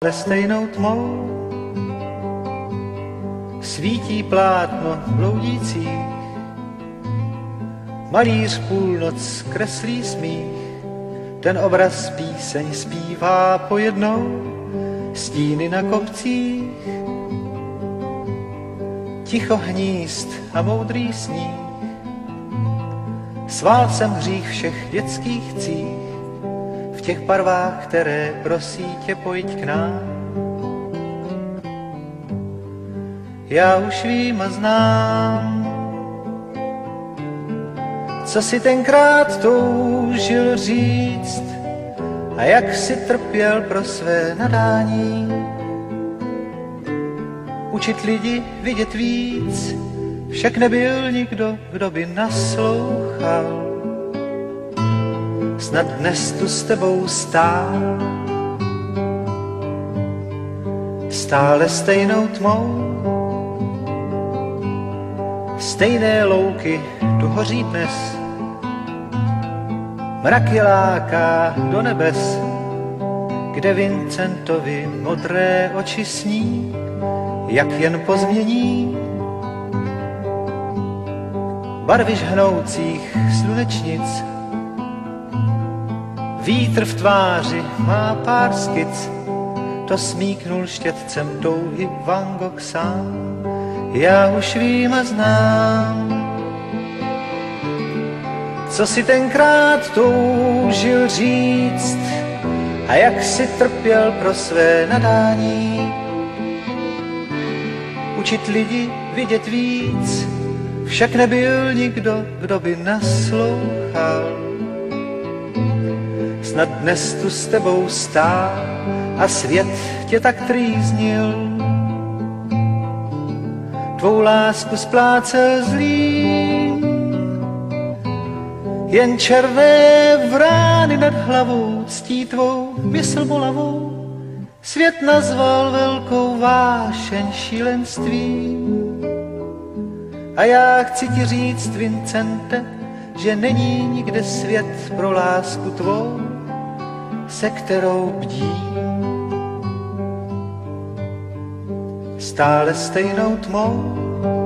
stejnou tmou svítí plátno bloudících, malíř půlnoc kreslí smích, ten obraz píseň zpívá pojednou, stíny na kopcích, ticho hnízd a moudrý sníh, svál jsem hřích všech dětských cích, v těch barvách, které prosí tě pojď k nám. Já už vím a znám, co si tenkrát toužil říct a jak si trpěl pro své nadání. Učit lidi vidět víc, však nebyl nikdo, kdo by naslouchal. Snad dnes tu s tebou stál, stále stejnou tmou. Stejné louky tu hoří dnes, mrak je láká do nebes, kde Vincentovi modré oči sní, jak jen pozmění barvy žhnoucích slunečnic. Vítr v tváři má pár skic, to smíknul štětcem touhy Van Gogh sám. Já už vím a znám, co si tenkrát toužil říct a jak si trpěl pro své nadání. Učit lidi vidět víc, však nebyl nikdo, kdo by naslouchal. Snad dnes tu s tebou stál a svět tě tak trýznil, tvou lásku splácel zlým. Jen černé vrány nad hlavou ctí tvou mysl bolavou, svět nazval velkou vášeň šílenstvím. A já chci ti říct, Vincente, že není nikde svět pro lásku tvou, se kterou bdím. Stále stejnou tmou,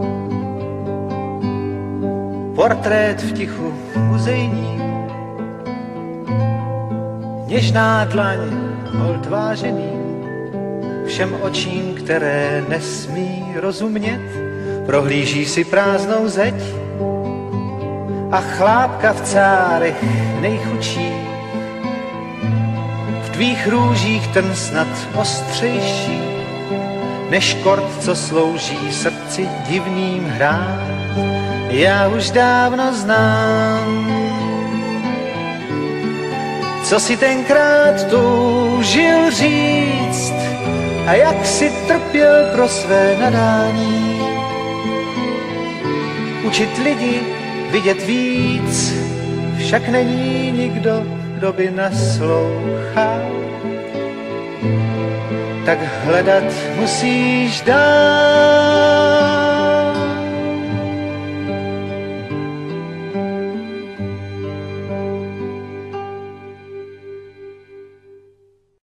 portrét v tichu muzejní, něžná dlaň hold vážený, všem očím, které nesmí rozumět, prohlíží si prázdnou zeď a chlápka v cárech nejchučí. V tvých růžích ten snad ostřejší, než kord, co slouží srdci divným hrám. Já už dávno znám, co si tenkrát toužil říct a jak si trpěl pro své nadání. Učit lidi vidět víc, však není nikdo, kdo by naslouchal. Tak hledat musíš dál.